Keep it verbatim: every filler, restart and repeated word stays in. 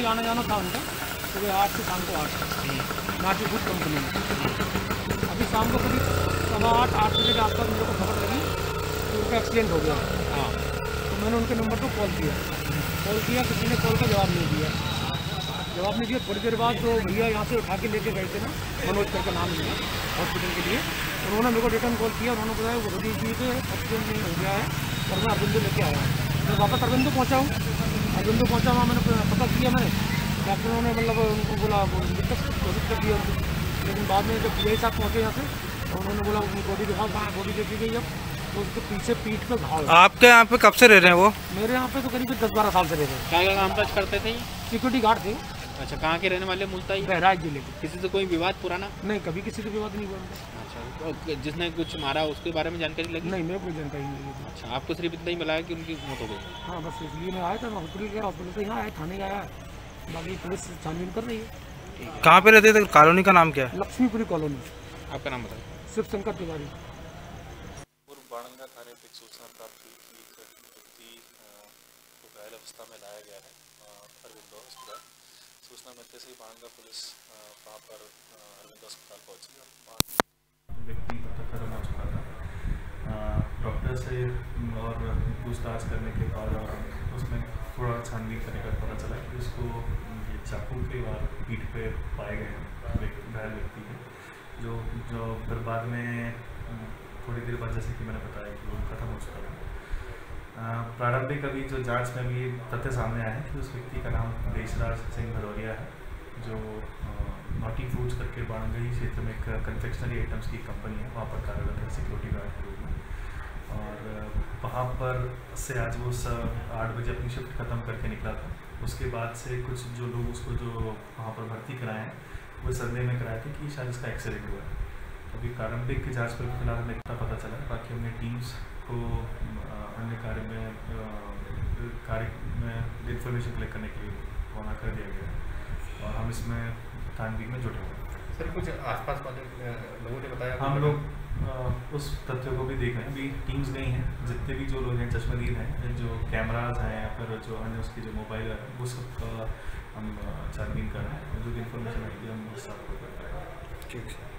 आना जाना था उनका, सुबह आठ से शाम को आठ, नाटी फूड कंपनी में। अभी शाम को करीब सवा आठ आठ बजे के आसपास मेरे को खबर लगी कि उनका एक्सीडेंट हो गया। हाँ, तो मैंने उनके नंबर पर कॉल किया कॉल किया किसी ने कॉल का जवाब नहीं दिया जवाब नहीं दिया थोड़ी देर बाद तो भैया यहाँ से उठा के लेके गए थे ना, मनोज करके नाम लिया हॉस्पिटल के लिए। उन्होंने मेरे को रिटर्न कॉल किया, उन्होंने बताया वो हृदय जी पे एक्सीडेंट नहीं हो गया है और मैं अरविंदो लेके आया हूँ। मैं वापस अरविंदो पहुँचा हूँ, अरविंदो पहुँचा वहाँ मैंने पता किया, मैंने डॉक्टरों ने मतलब उनको बोला दिक्कत कोशिश कर दिया उनको, लेकिन बाद में जब यही साहब पहुँचे यहाँ से तो उन्होंने बोला उनकी बॉडी दिखाओ, कहाँ बॉडी देखी गई जब तो उसके पीछे पीठ पे घाव। आपके यहाँ पे कब से रह रहे हैं वो? मेरे यहाँ पे तो करीब दस बारह साल से रह रहे हैं। क्या क्या काम काज करते थे? सिक्योरिटी गार्ड थे। अच्छा, कहाँ के रहने वाले? मुल्ताई, बहराइच जिले के। किसी से कोई विवाद पुराना? नहीं, कभी किसी से विवाद नहीं हुआ। अच्छा, जिसने कुछ मारा उसके बारे में जानकारी लगी? नहीं, मेरे को जानकारी नहीं लगी। अच्छा, आपको सिर्फ इतना ही मिला है कि उनकी मौत हो गई? हाँ, बस इसलिए मैं आया था, हॉस्पिटल गया, हॉस्पिटल से यहाँ आया, थाने गया, बाकी पुलिस छानबीन कर रही है। कहाँ पे रहते थे? कॉलोनी का नाम क्या है? लक्ष्मीपुरी कॉलोनी। आपका नाम बताइए। शिव शंकर तिवारी। पूर्व बाणगंगा थाने पर एक सूचना प्राप्त हुई कि एक व्यक्ति को घायल अवस्था में लाया गया है अरविंदो अस्पताल। सूचना मिलते से ही बाणगंगा पुलिस वहाँ पर अरविंदो अस्पताल पहुंची और व्यक्ति तत्काल हो चुका था। डॉक्टर से और पूछताछ करने के बाद और उसमें थोड़ा छानबीन करने का पता चला कि उसको चाकू के वार पीठ पे पाए गए घायल व्यक्ति है, जो जो फिर बाद में थोड़ी देर बाद जैसे कि मैंने बताया कि वो खत्म हो चुका था। प्रारंभिक अभी जो जांच में भी तथ्य सामने आया है कि उस व्यक्ति का नाम देशराज सिंह भदौरिया है, जो नॉटी फूड्स करके बाणगंगा क्षेत्र में एक कन्फेक्शनरी आइटम्स की कंपनी है, वहाँ पर कार्यरत है सिक्योरिटी गार्ड के रूप में। और वहाँ पर से आज वो आठ बजे अपनी शिफ्ट ख़त्म करके निकला था। उसके बाद से कुछ जो लोग उसको जो वहाँ पर भर्ती कराए हैं वो संदेह में कराए थे कि शायद इसका एक्सीडेंट हुआ है। अभी प्रारंभिक जांच पर फिलहाल हमें इतना पता चला है, बाकी हमने टीम्स को अन्य कार्य में कार्य में इंफॉर्मेशन कलेक्ट करने के लिए रवाना कर दिया गया है और हम इसमें छानबीन में जुटे हुए हैं। सर, कुछ आसपास वाले लोगों ने बताया? हम लोग उस तथ्यों को भी देख रहे हैं। अभी टीम्स गई हैं, जितने भी जो लोग हैं चश्मदीद हैं, जो कैमराज हैं या फिर जो अन्य उसकी जो मोबाइल है वो सब हम छानबीन कर रहे हैं। जो भी इंफॉर्मेशन आएगी हम उस सबको कर रहे हैं। ठीक है।